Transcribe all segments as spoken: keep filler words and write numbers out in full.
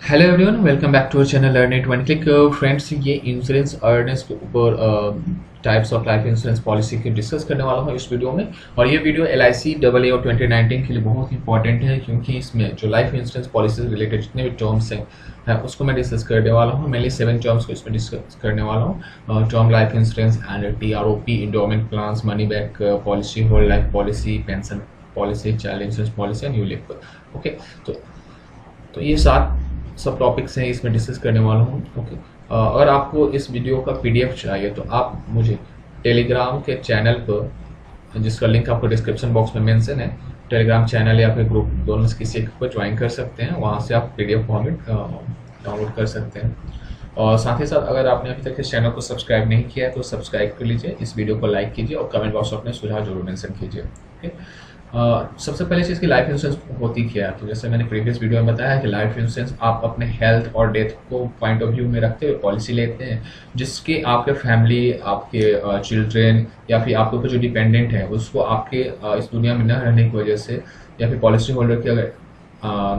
Hello everyone, welcome back to our channel learn it one click. Friends, ये insurance awareness के ऊपर types of life insurance policy की discuss करने वाला हूँ इस वीडियो में। और ये video L I C double A और ट्वेंटी नाइनटीन के लिए बहुत इंपॉर्टेंट है, क्योंकि इसमें जो लाइफ इंश्योरेंस पॉलिसी से रिलेटेड जितने भी टर्म्स हैं है, उसको मैं डिस्कस करने वाला हूँ। मेनली सेवन टर्म्स को इसमें डिस्कस करने वाला हूँ। Term life insurance and T R O P, endowment plans, money back policy, whole life policy, pension policy, child insurance policy and ULIP. Okay, तो तो ये सात सब टॉपिक्स हैं इसमें डिस्कस करने वाला हूँ। ओके, अगर आपको इस वीडियो का पीडीएफ चाहिए तो आप मुझे टेलीग्राम के चैनल पर, जिसका लिंक आपको डिस्क्रिप्शन बॉक्स में मेंशन है, टेलीग्राम चैनल या फिर ग्रुप, दोनों से किसी एक पर ज्वाइन कर सकते हैं। वहाँ से आप पीडीएफ फॉर्मेट डाउनलोड कर सकते हैं। और साथ ही साथ अगर आपने अभी तक इस चैनल को सब्सक्राइब नहीं किया है तो सब्सक्राइब कर लीजिए, इस वीडियो को लाइक कीजिए और कमेंट बॉक्स में अपने सुझाव जरूर मेंशन कीजिए। ओके, Uh, सबसे पहले चीज़ की लाइफ इंश्योरेंस होती क्या है। तो जैसे मैंने प्रीवियस वीडियो में बताया है कि लाइफ इंश्योरेंस आप अपने हेल्थ और डेथ को पॉइंट ऑफ व्यू में रखते हुए पॉलिसी लेते हैं, जिसके आपके फैमिली, आपके चिल्ड्रेन uh, या फिर आपके ऊपर जो डिपेंडेंट है उसको आपके uh, इस दुनिया में न रहने की वजह से या फिर पॉलिसी होल्डर की अगर uh,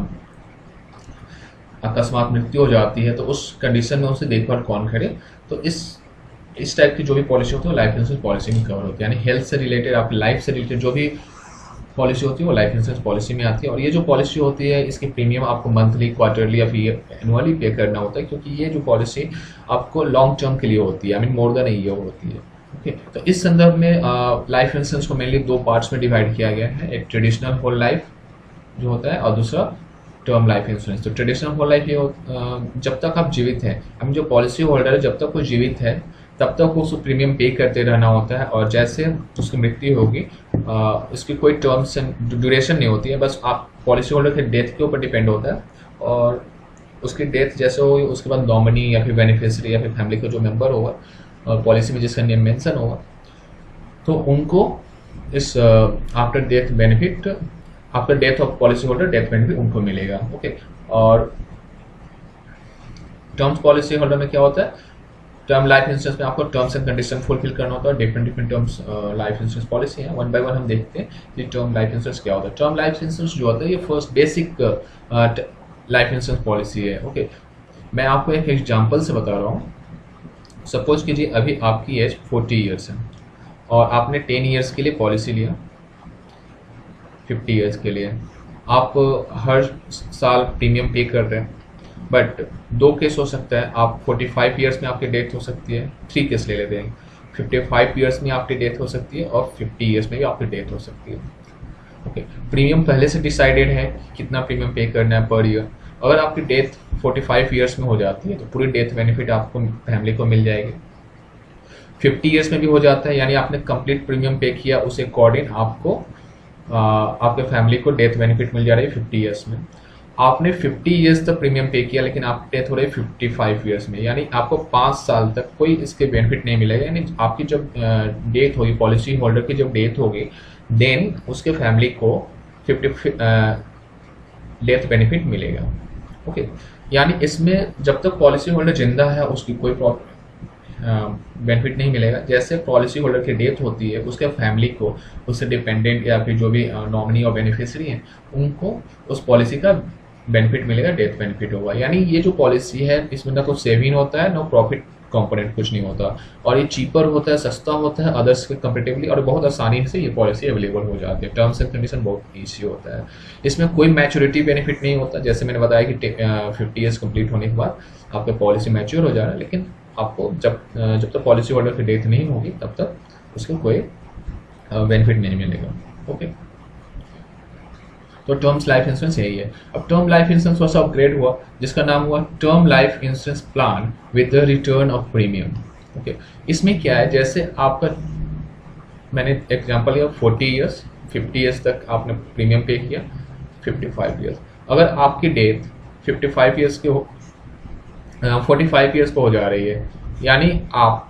अकस्मात मृत्यु हो जाती है तो उस कंडीशन में उसे देखभाल कौन करे। तो इस इस टाइप की जो भी पॉलिसी होती है वो लाइफ इंश्योरेंस पॉलिसी में कवर होती है। यानी हेल्थ से रिलेटेड, आपकी लाइफ से रिलेटेड जो भी पॉलिसी होती है वो लाइफ इंश्योरेंस पॉलिसी में आती है। और ये जो पॉलिसी होती है इसकी प्रीमियम आपको मंथली, क्वार्टरली या फिर एनुअली पे करना होता है, क्योंकि ये जो पॉलिसी आपको लॉन्ग टर्म के लिए होती है, I mean more than a year होती है। ओके, तो इस संदर्भ में लाइफ इंश्योरेंस को मेनली दो पार्ट्स में डिवाइड किया गया है। एक ट्रेडिशनल होल लाइफ जो होता है और दूसरा टर्म लाइफ इंश्योरेंस। तो ट्रेडिशनल होल लाइफ ये जब तक आप जीवित हैं, आई मीन जो पॉलिसी होल्डर है जब तक वो जीवित है तब तक वो उसको प्रीमियम पे करते रहना होता है, और जैसे उसकी मृत्यु होगी इसकी कोई टर्म्स एंड ड्यूरेशन नहीं होती है, बस आप पॉलिसी होल्डर के डेथ के ऊपर डिपेंड होता है। और उसकी डेथ जैसे होगी उसके बाद नॉमिनी या फिर बेनिफिशियरी या फिर फैमिली का जो मेंबर होगा पॉलिसी में जिसका नेम मेंशन होगा, तो उनको इस after death benefit, after death of policy holder death benefit उनको मिलेगा। ओके, और टर्म्स पॉलिसी होल्डर में क्या होता है, टर्म लाइफ इंश्योरेंस में आपको टर्म्स एंड कंडीशन फुलफिल करना होता है। Different different terms life insurance policy है, वन बाय वन हम देखते हैं कि टर्म लाइफ इंश्योरेंस क्या होता है। टर्म लाइफ इंश्योरेंस जो होता है ये first basic life insurance policy है। ओके, मैं आपको एक एग्जांपल से बता रहा हूँ। सपोज कीजिए अभी आपकी एज फोर्टी ईयर्स है और आपने टेन ईयर्स के लिए पॉलिसी लिया, फिफ्टी ईयर्स के लिए आप हर साल प्रीमियम पे कर रहे हैं। बट दो केस हो सकता है, आप पैंतालीस ईयर्स में आपकी डेथ हो सकती है, थ्री केस ले लेते हैं, पचपन ईयर्स में आपकी डेथ हो सकती है और पचास ईयर्स में भी आपकी डेथ हो सकती है। ओके, प्रीमियम पहले से डिसाइडेड है कितना प्रीमियम पे करना है पर ईयर। अगर आपकी डेथ पैंतालीस ईयर्स में हो जाती है तो पूरी डेथ बेनिफिट आपको फैमिली को मिल जाएगी। पचास ईयर्स में भी हो जाता है, यानी आपने कंप्लीट प्रीमियम पे किया, उसे अकॉर्डिंग आपको आ, आपके फैमिली को डेथ बेनिफिट मिल जा रही है पचास ईयर्स में। आपने पचास ईयर्स तक प्रीमियम पे किया लेकिन आपकी डेथ हो रही है पचपन ईयर्स में, यानी आपको पाँच साल तक कोई इसके बेनिफिट नहीं मिलेगा। यानी आपकी जब डेथ होगी, पॉलिसी होल्डर की जब डेथ होगी, देन उसके फैमिली को फिफ्टी डेथ बेनिफिट मिलेगा। ओके, यानी इसमें जब तक पॉलिसी होल्डर जिंदा है उसकी कोई बेनिफिट नहीं मिलेगा। जैसे पॉलिसी होल्डर की डेथ होती है उसके फैमिली को, उससे डिपेंडेंट या फिर जो भी नॉमिनी और बेनिफिशियरी हैं उनको उस पॉलिसी का बेनिफिट मिलेगा, डेथ बेनिफिट होगा। यानी ये जो पॉलिसी है इसमें ना कुछ सेविंग होता है, नो प्रॉफिट कंपोनेंट कुछ नहीं होता, और ये चीपर होता है, सस्ता होता है अदर्स के कंपेरेटिवली, और बहुत आसानी से ये पॉलिसी अवेलेबल हो जाती है। टर्म्स एंड कंडीशन बहुत ईजी होता है, इसमें कोई मैच्योरिटी बेनिफिट नहीं होता। जैसे मैंने बताया कि फिफ्टी ईयर्स कंप्लीट होने के बाद आपका पॉलिसी मैच्योर हो जा रहा है, लेकिन आपको जब जब तक पॉलिसी होल्डर की डेथ नहीं होगी तब तक उसको कोई बेनिफिट नहीं मिलेगा। ओके, तो टर्म्स लाइफ इंश्योरेंस यही है। अब टर्म लाइफ इंश्योरेंस वैसा अपग्रेड हुआ जिसका नाम हुआ term life insurance plan with the return of premium. Okay, इसमें क्या है, जैसे आपका मैंने एग्जांपल लिया फोर्टी ईयर्स, फिफ्टी ईयर्स तक आपने प्रीमियम पे किया, फिफ्टी फाइव ईयर्स, अगर आपकी डेथ फिफ्टी फाइव ईयर्स के हो, फोर्टी फाइव ईयर्स पर हो जा रही है, यानी आप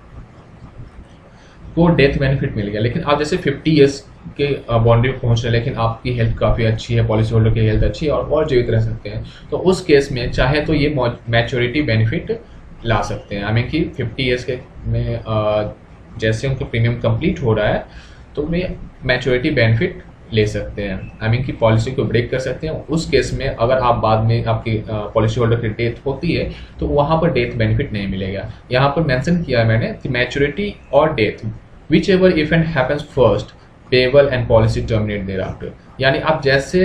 को डेथ बेनिफिट मिल गया। लेकिन आप जैसे फिफ्टी ईयर्स के बाउंड्री पहुंच रहे हैं लेकिन आपकी हेल्थ काफ़ी अच्छी है, पॉलिसी होल्डर की हेल्थ अच्छी है और और जीवित रह सकते हैं, तो उस केस में चाहे तो ये मैच्योरिटी बेनिफिट ला सकते हैं। आई मीन कि फिफ्टी ईयर्स के में जैसे उनका प्रीमियम कंप्लीट हो रहा है तो वे मैच्योरिटी बेनिफिट ले सकते हैं, आई मीन की पॉलिसी को ब्रेक कर सकते हैं। उस केस में अगर आप बाद में आपकी पॉलिसी होल्डर की डेथ होती है तो वहाँ पर डेथ बेनिफिट नहीं मिलेगा। यहाँ पर मेंशन किया है मैंने कि मैच्योरिटी और death whichever event happens first payable and policy terminate thereafter. यानी आप जैसे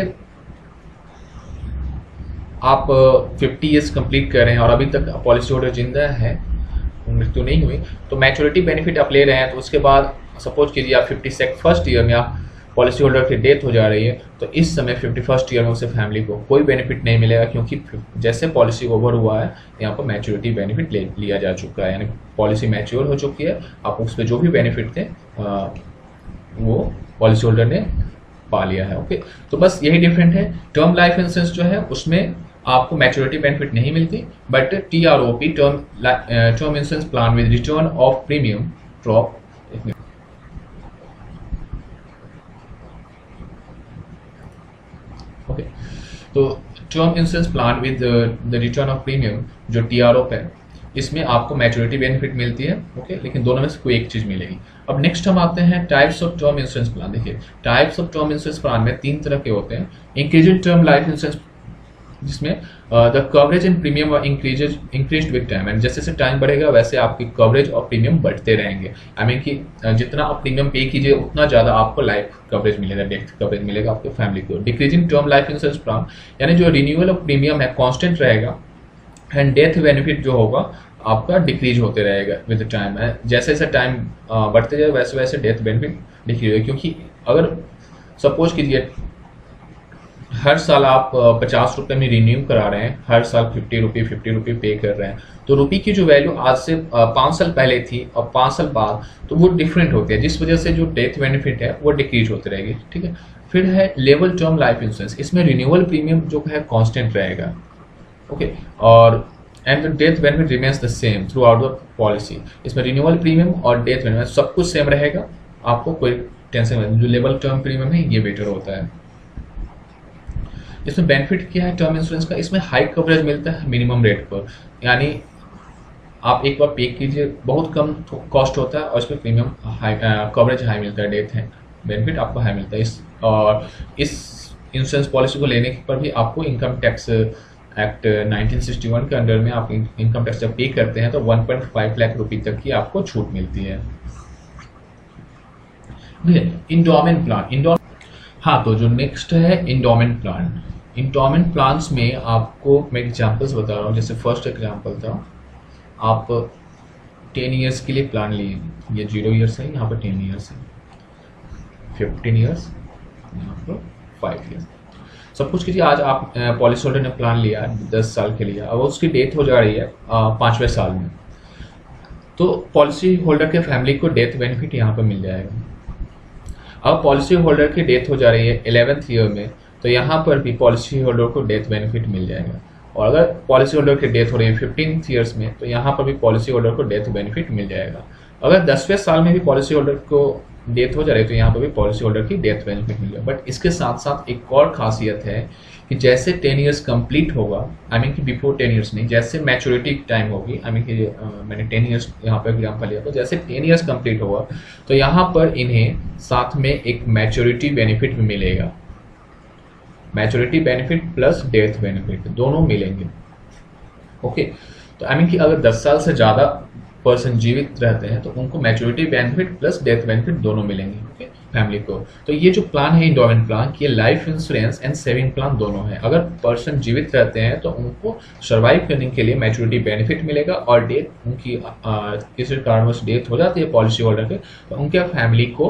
आप फिफ्टी ईयर्स कंप्लीट कर रहे हैं और अभी तक पॉलिसी होल्डर जिंदा है, मृत्यु नहीं हुई, तो मैच्योरिटी बेनिफिट आप ले रहे हैं, तो उसके बाद सपोज कीजिए आप फिफ्टी फर्स्ट ईयर में आप पॉलिसी होल्डर की डेथ हो जा रही है, तो इस समय फिफ्टी फर्स्ट ईयर में उसे फैमिली को कोई बेनिफिट नहीं मिलेगा, क्योंकि जैसे पॉलिसी ओवर हुआ है यहाँ पर मैच्योरिटी बेनिफिट ले लिया जा चुका है, यानी पॉलिसी मैच्योर हो चुकी है, आप उस पर जो भी बेनिफिट थे आ, वो पॉलिसी होल्डर ने पा लिया है। ओके, तो बस यही डिफरेंट है। टर्म लाइफ इंश्योरेंस जो है उसमें आपको मैच्योरिटी बेनिफिट नहीं मिलती, but T R O P term term insurance plan with return of premium drop. Okay, तो term insurance plan with the return of premium जो टी आर ओ है, इसमें आपको मैच्योरिटी बेनिफिट मिलती है। ओके, लेकिन दोनों में से कोई एक चीज मिलेगी। अब नेक्स्ट हम आते हैं types of term insurance plan. देखिए, types of term insurance plan में तीन तरह के होते हैं। इंक्रीजिंग टर्म लाइफ इंश्योरेंस, जिसमें the coverage and premium increases increased with time, and जैसे जैसे टाइम बढ़ेगा वैसे आपकी कवरेज और प्रीमियम बढ़ते रहेंगे। आई मीन कि जितना आप प्रीमियम पे कीजिए उतना ज़्यादा आपको लाइफ कवरेज मिलेगा, डेथ कवरेज मिलेगा आपके फैमिली को। Decreasing term life insurance plan यानी जो रिन्यूअल ऑफ प्रीमियम है कांस्टेंट रहेगा, एंड डेथ बेनिफिट जो होगा आपका डिक्रीज होते रहेगा विद टाइम। जैसे जैसे टाइम बढ़ते जाए वैसे वैसे डेथ बेनिफिट डिक्रीज होगा, क्योंकि अगर सपोज कीजिए हर साल आप पचास रुपये में रिन्यू करा रहे हैं, हर साल फिफ्टी रुपये फिफ्टी रुपये पे कर रहे हैं, तो रुपये की जो वैल्यू आज से पाँच साल पहले थी और पाँच साल बाद तो वो डिफरेंट होती है, जिस वजह से जो डेथ बेनिफिट है वो डिक्रीज होती रहेगी। ठीक है, फिर है लेवल टर्म लाइफ इंश्योरेंस, इसमें रिन्यूअल प्रीमियम जो है कांस्टेंट रहेगा। ओके, और and the death benefit remains the same throughout the policy. इसमें रिन्यूअल प्रीमियम और डेथ बेनिफिट सब कुछ सेम रहेगा, आपको कोई टेंशन नहीं। जो लेवल टर्म प्रीमियम है ये बेटर होता है। इसमें बेनिफिट क्या है टर्म इंश्योरेंस का, इसमें हाई कवरेज मिलता है मिनिमम रेट पर, यानी आप एक बार पे कीजिए, बहुत कम कॉस्ट होता है और इसमें प्रीमियम हाई कवरेज हाई मिलता है, डेथ है बेनिफिट आपको हाई मिलता है। इस और इस इंश्योरेंस पॉलिसी को लेने पर भी आपको income tax act nineteen sixty one के अंडर में आप इनकम टैक्स जब पे करते हैं तो वन पॉइंट फाइव लाख रुपए तक की आपको छूट मिलती है। इंडोमेंट प्लान, इंडो हाँ, तो जो नेक्स्ट है इंडोमेंट प्लान। इंडोमेंट प्लान्स में आपको मैं एग्जांपल्स बता रहा हूँ। जैसे फर्स्ट एग्जांपल था, आप टेन इयर्स के लिए प्लान लिए, ये जीरो इयर्स है, यहाँ पर टेन इयर्स है, फिफ्टीन इयर्स, यहाँ पर फाइव इयर्स। सब कुछ कीजिए, आज आप पॉलिसी होल्डर ने प्लान लिया दस साल के लिए, अब उसकी डेथ हो जा रही है पाँचवें साल में, तो पॉलिसी होल्डर के फैमिली को डेथ बेनिफिट यहाँ पर मिल जाएगा। अब पॉलिसी होल्डर की डेथ हो जा रही है इलेवेंथ ईयर में, तो यहाँ पर भी पॉलिसी होल्डर को डेथ बेनिफिट मिल जाएगा। और अगर पॉलिसी होल्डर की डेथ हो रही है फिफ्टीन ईयर्स में, तो यहाँ पर भी पॉलिसी होल्डर को डेथ बेनिफिट मिल जाएगा। अगर दसवें साल में भी पॉलिसी होल्डर को डेथ हो जा रही है तो यहाँ पर भी पॉलिसी होल्डर की डेथ बेनिफिट मिल जाएगा। बट इसके साथ साथ एक और खासियत है कि जैसे टेन ईयर्स कंप्लीट होगा, आई मीन कि बिफोर टेन ईयर्स नहीं, जैसे मैच्योरिटी टाइम होगी, आई मीन कि मैंने टेन ईयर्स यहाँ पर एग्जाम्पल लिया, तो जैसे टेन ईयर्स कंप्लीट होगा तो यहाँ पर इन्हें साथ में एक मैच्योरिटी बेनिफिट भी मिलेगा। Maturity benefit plus death benefit दोनों मिलेंगे। ओके, तो आई मीन कि अगर दस साल से ज़्यादा पर्सन जीवित रहते हैं तो उनको maturity benefit plus death benefit दोनों मिलेंगे। ओके, फैमिली को। तो ये जो प्लान है इंडोमेंट प्लान, ये life insurance and saving plan दोनों है। अगर पर्सन जीवित रहते हैं तो उनको सर्वाइव करने के लिए मैच्योरिटी बेनिफिट मिलेगा, और डेथ उनकी किसी कारणवश डेथ हो जाती है पॉलिसी होल्डर के, तो उनके फैमिली को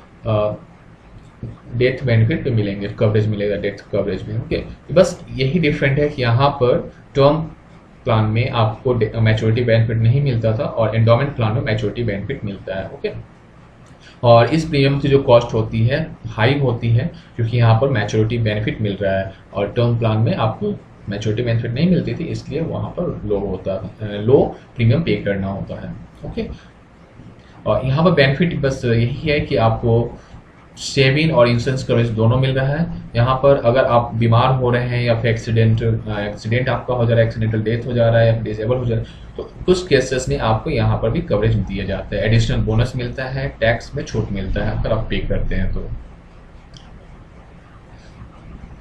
डेथ बेनिफिट पे मिलेंगे, कवरेज मिलेगा, डेथ कवरेज में। ओके, बस यही डिफरेंट है कि यहाँ पर टर्म प्लान में आपको मैच्योरिटी बेनिफिट नहीं मिलता था और एंडोमेंट प्लान में मैच्योरिटी बेनिफिट मिलता है। ओके, और इस प्रीमियम की जो कॉस्ट होती है हाई होती है क्योंकि यहाँ पर मैच्योरिटी बेनिफिट मिल रहा है, और टर्म प्लान में आपको मैच्योरिटी बेनिफिट नहीं मिलती थी, इसलिए वहाँ पर लो होता है, लो प्रीमियम पे करना होता है। ओके, और यहाँ पर बेनिफिट बस यही है कि आपको सेविंग और इंश्योरेंस कवरेज दोनों मिल रहा है। यहाँ पर अगर आप बीमार हो रहे हैं या फिर एक्सीडेंट एक्सीडेंट आपका हो जा रहा है, एक्सीडेंटल डेथ हो जा रहा है या डिसेबल हो जा रहा है, तो कुछ केसेस में आपको यहाँ पर भी कवरेज दिया जाता है, एडिशनल बोनस मिलता है, टैक्स में छूट मिलता है अगर आप पे करते हैं तो।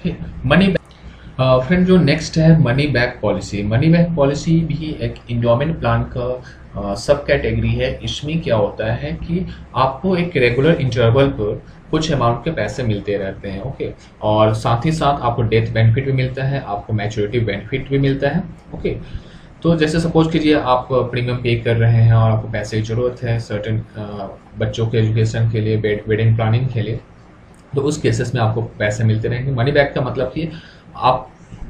मनी फ्रेंड जो नेक्स्ट है money back policy. Money back policy भी एक इंडोमेंट प्लान का सब कैटेगरी है। इसमें क्या होता है कि आपको एक रेगुलर इंटरवल पर कुछ अमाउंट के पैसे मिलते रहते हैं। ओके, और साथ ही साथ आपको डेथ बेनिफिट भी मिलता है, आपको मैच्योरिटी बेनिफिट भी मिलता है। ओके, तो जैसे सपोज कीजिए आप प्रीमियम पे कर रहे हैं और आपको पैसे की ज़रूरत है सर्टेन बच्चों के एजुकेशन के लिए, वेडिंग प्लानिंग के लिए, तो उस केसेस में आपको पैसे मिलते रहेंगे। मनी बैक का मतलब कि आप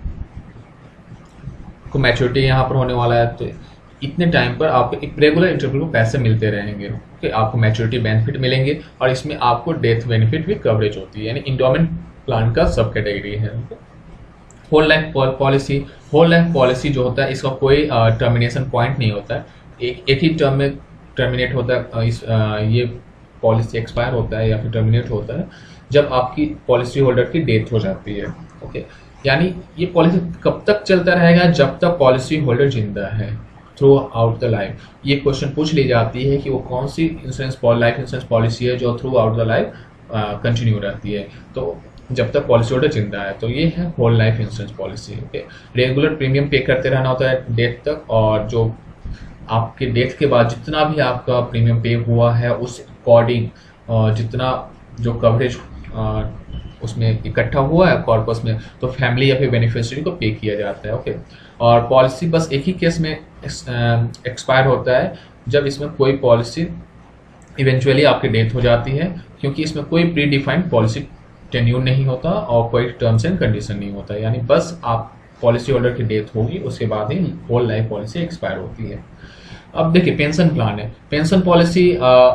को मैच्योरिटी यहाँ पर होने वाला है, तो इतने टाइम पर आपको एक रेगुलर इंटरवल को पैसे मिलते रहेंगे। ओके, आपको मैच्योरिटी बेनिफिट मिलेंगे और इसमें आपको डेथ बेनिफिट भी कवरेज होती है, यानी इंडोमेंट प्लान का सब कैटेगरी है। Whole life policy, whole life policy जो होता है इसका कोई टर्मिनेशन पॉइंट नहीं होता है, एक एक ही टर्म में टर्मिनेट होता है। इस आ, ये पॉलिसी एक्सपायर होता है या फिर टर्मिनेट होता है जब आपकी पॉलिसी होल्डर की डेथ हो जाती है। ओके, यानी ये पॉलिसी कब तक चलता रहेगा? जब तक पॉलिसी होल्डर जिंदा है, थ्रू आउट द लाइफ। ये क्वेश्चन पूछ ली जाती है कि वो कौन सी इंश्योरेंस लाइफ इंश्योरेंस पॉलिसी है जो throughout the life continue रहती है, तो जब तक पॉलिसी होल्डर जिंदा है। तो ये है whole life insurance policy. Okay, regular premium pay करते रहना होता है डेथ तक, और जो आपके डेथ के बाद जितना भी आपका प्रीमियम पे हुआ है उस अकॉर्डिंग जितना जो कवरेज उसमें इकट्ठा हुआ है कॉर्पस में, तो फैमिली या फिर बेनिफिशियरी को पे किया जाता है। ओके, और पॉलिसी बस एक ही केस में एक्सपायर होता है जब इसमें कोई पॉलिसी इवेंचुअली आपकी डेथ हो जाती है, क्योंकि इसमें कोई प्री डिफाइंड पॉलिसी टेन्यूर नहीं होता और कोई टर्म्स एंड कंडीशन नहीं होता, यानी बस आप पॉलिसी होल्डर की डेथ होगी उसके बाद ही होल लाइफ पॉलिसी एक्सपायर होती है। अब देखिए पेंशन प्लान है। पेंशन पॉलिसी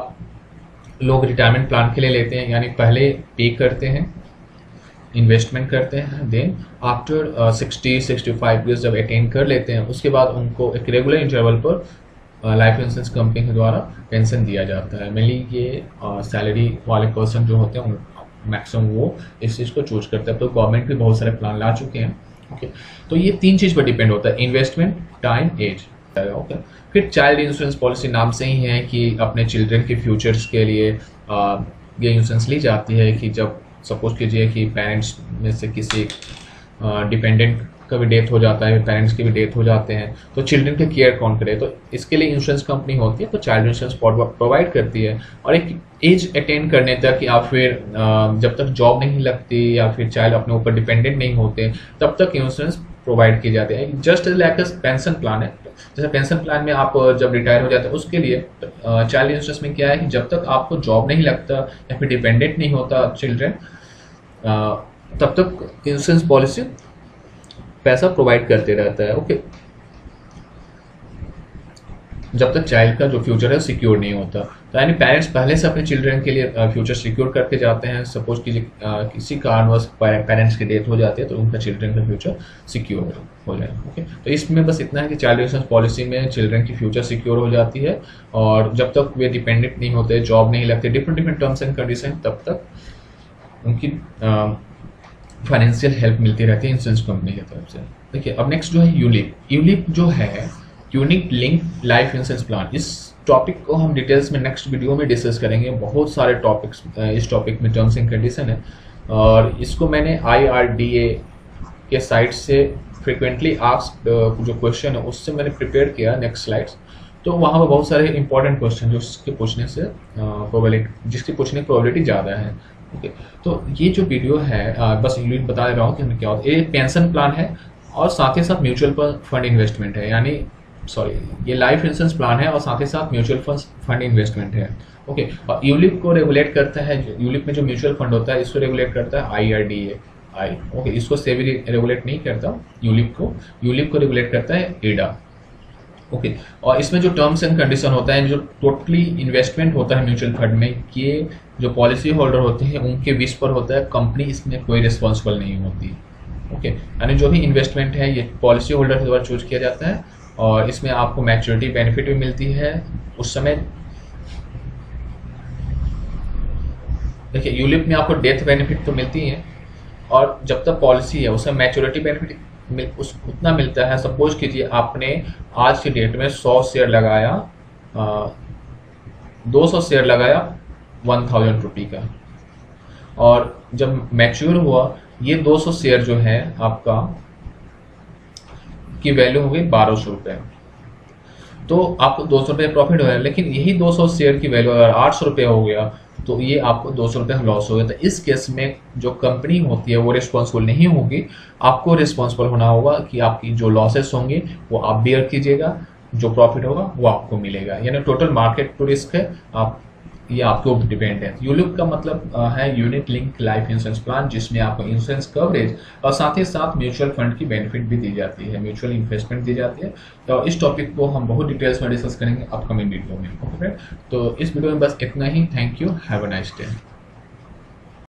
लोग रिटायरमेंट प्लान के लिए लेते हैं, यानी पहले पे करते हैं, इन्वेस्टमेंट करते हैं, then after sixty sixty five years जब अटेन कर लेते हैं उसके बाद उनको एक रेगुलर इंटरवल पर लाइफ इंश्योरेंस कंपनी के द्वारा पेंशन दिया जाता है। मेनली ये सैलरी uh, वाले पर्सन जो होते हैं मैक्सिमम वो इस चीज़ को चूज करते हैं। तो गवर्नमेंट भी बहुत सारे प्लान ला चुके हैं। ओके, तो ये तीन चीज़ पर डिपेंड होता है, इन्वेस्टमेंट, टाइम, एज। ओके, फिर चाइल्ड इंश्योरेंस पॉलिसी नाम से ही है कि अपने चिल्ड्रन के फ्यूचर्स के लिए आ, ये इंश्योरेंस ली जाती है कि जब सपोज कीजिए कि पेरेंट्स में से किसी डिपेंडेंट का भी डेथ हो जाता है, पेरेंट्स की भी डेथ हो जाते हैं, तो चिल्ड्रन के केयर कौन करे, तो इसके लिए इंश्योरेंस कंपनी होती है, तो चाइल्ड इंश्योरेंस प्रोवाइड करती है। और एक एज अटेन करने तक या फिर जब तक जॉब नहीं लगती या फिर चाइल्ड अपने ऊपर डिपेंडेंट नहीं होते तब तक इंश्योरेंस प्रोवाइड किए जाते हैं। जस्ट लाइक पेंशन प्लान है, जैसे पेंशन प्लान में आप जब रिटायर हो जाते हैं उसके लिए चाइल्ड इंश्योरेंस में क्या है कि जब तक आपको जॉब नहीं लगता या फिर डिपेंडेंट नहीं होता चिल्ड्रन, तब तक इंश्योरेंस पॉलिसी पैसा प्रोवाइड करते रहता है। ओके, जब तक चाइल्ड का जो फ्यूचर है सिक्योर नहीं होता, तो यानी पेरेंट्स पहले से अपने चिल्ड्रन के लिए फ्यूचर सिक्योर करके जाते हैं। सपोज कि किसी कारणवश पेरेंट्स की डेथ हो जाती है तो उनका चिल्ड्रन का फ्यूचर सिक्योर हो जाए। ओके, तो इसमें बस इतना है कि चाइल्ड इंश्योरेंस पॉलिसी में चिल्ड्रन की फ्यूचर सिक्योर हो जाती है और जब तक वे डिपेंडेंट नहीं होते, जॉब नहीं लगते, different different terms and condition, तब तक उनकी फाइनेंशियल हेल्प मिलती रहती है इंश्योरेंस कंपनी की तरफ से। देखिए अब नेक्स्ट जो है यूलिप। यूलिप जो है unit link life insurance plan, इस टॉपिक को हम डिटेल्स में नेक्स्ट वीडियो में डिस्कस करेंगे। बहुत सारे टॉपिक्स इस टॉपिक में टर्म्स एंड कंडीशन है और इसको मैंने आई आर डी ए के साइट से फ्रिक्वेंटली आस्क्ड जो क्वेश्चन है उससे मैंने प्रिपेयर किया नेक्स्ट स्लाइड्स। तो वहाँ पर बहुत सारे इंपॉर्टेंट क्वेश्चन जो जिसके पूछने से प्रोबेबिलिटी जिसकी पूछने की प्रोबेबिलिटी ज़्यादा है। ओके, तो ये जो वीडियो है आ, बस यूनिट बता रहा हूँ कि हमें क्या होता है। ये पेंशन प्लान है और साथ ही साथ म्यूचुअल फंड इन्वेस्टमेंट है, यानी सॉरी ये लाइफ इंश्योरेंस प्लान है और साथ ही साथ म्यूचुअल फंड फंड इन्वेस्टमेंट है। ओके, और यूलिप को रेगुलेट करता है, यूलिप में जो म्यूचुअल फंड होता है इसको रेगुलेट करता है I R D A I. Okay, इसको सेबी रेगुलेट नहीं करता यूलिप को, यूलिप को रेगुलेट करता है एडा। ओके, और इसमें जो टर्म्स एंड कंडीशन होता है, जो टोटली इन्वेस्टमेंट होता है म्यूचुअल फंड में, ये जो पॉलिसी होल्डर होते हैं उनके विश पर होता है, कंपनी इसमें कोई रिस्पॉन्सिबल नहीं होती। ओके, यानी जो भी इन्वेस्टमेंट है ये पॉलिसी होल्डर के द्वारा चूज किया जाता है और इसमें आपको मैच्योरिटी बेनिफिट भी मिलती है उस समय। देखिए यूलिप में आपको डेथ बेनिफिट तो मिलती है और जब तक पॉलिसी है उसमें मैच्योरिटी बेनिफिट मिल उस उतना मिलता है। सपोज कीजिए आपने आज की डेट में सौ शेयर लगाया, दो सौ शेयर लगाया वन थाउजेंड रुपी का, और जब मैच्योर हुआ ये दो सौ शेयर जो है आपका की वैल्यू हो गई बारह सौ रुपये, तो आपको दो सौ रुपये प्रॉफिट हो गया। लेकिन यही दो सौ शेयर की वैल्यू अगर आठ सौ रुपये हो गया तो ये आपको दो सौ रुपये लॉस हो गया। तो इस केस में जो कंपनी होती है वो रिस्पॉन्सिबल नहीं होगी, आपको रिस्पॉन्सिबल होना होगा कि आपकी जो लॉसेस होंगे वो आप बेयर कीजिएगा, जो प्रॉफिट होगा वो आपको मिलेगा। यानी टोटल मार्केट टू रिस्क है, आप ये आपके ऊपर डिपेंड है। यूलिप का मतलब अ, है unit link life insurance plan, जिसमें आपको इंश्योरेंस कवरेज और साथ ही साथ म्यूचुअल फंड की बेनिफिट भी दी जाती है, म्यूचुअल इन्वेस्टमेंट दी जाती है। तो इस टॉपिक को हम बहुत डिटेल्स में डिस्कस करेंगे अपकमिंग वीडियो में। ओके फ्रेंड, तो इस वीडियो में बस इतना ही। Thank you, have a nice day.